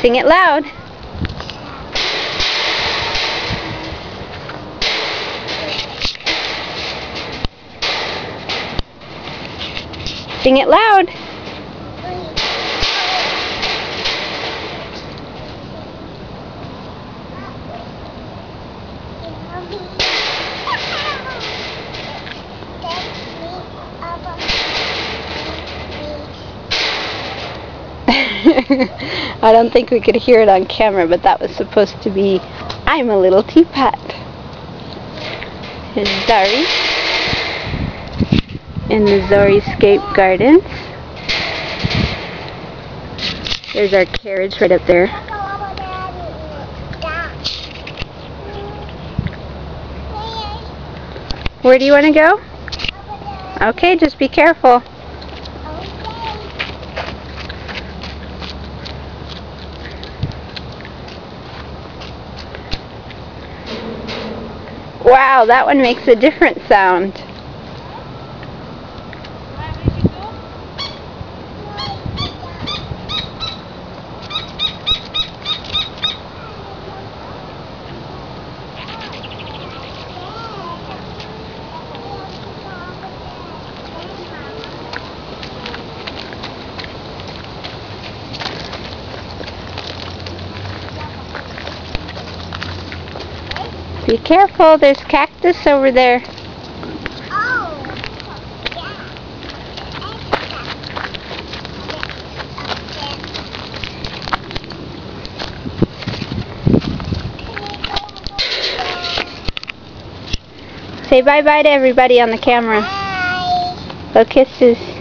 Sing it loud. Sing it loud. I don't think we could hear it on camera, but that was supposed to be "I'm a Little Teapot." Here's Zari in the Xeriscape Gardens. There's our carriage right up there. Where do you want to go? Okay, just be careful. Wow, that one makes a different sound. Be careful, there's cactus over there. Say bye-bye to everybody on the camera. Bye. Blow kisses.